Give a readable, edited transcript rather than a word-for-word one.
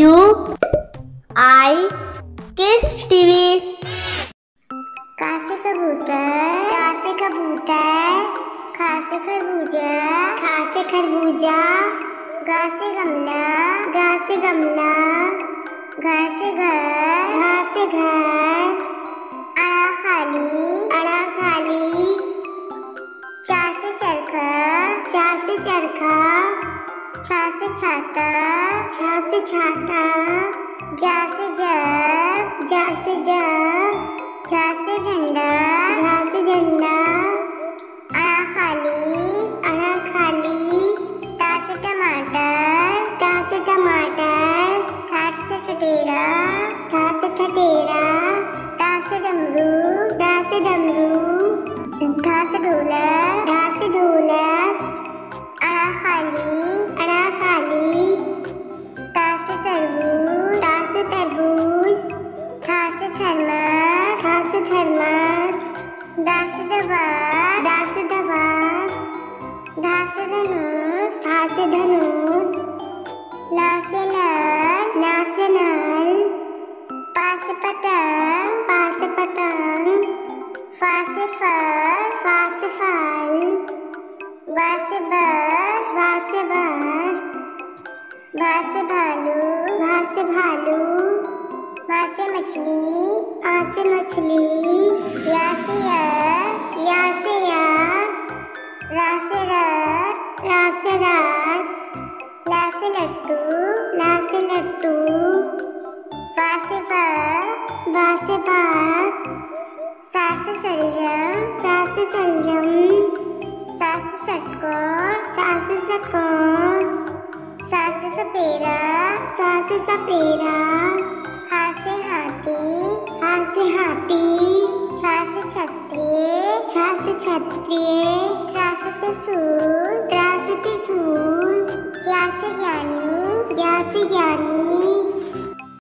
I किस TV. का से कबूतर, खा से खरबूजा, गा से गमला, घा से घर, अड़ा खाली, चा से चरखा, छा से छाता, जा से जग, झा से झंडा, अड़ा खाली, टा से टमाटर, ठाट से ठठेरा, टा से डमरू, ढा से ढोलक, अड़ा खाली, ता से तरबूज, था से थर्मस, दा से दबात, धा से धनुष, ना से नल, पा से पतंग, फा से फल, वा से बस, भा से भालू, मा से मछली, या से याक, रा से रात, ला से लट्टू, पा से पाक, सा से सलजम, सा से षटकोण, सा से सपेरा, हा से हाथी, छा से क्षत्रिय, त्रा से त्रिशूल, ज्ञा से ज्ञानी,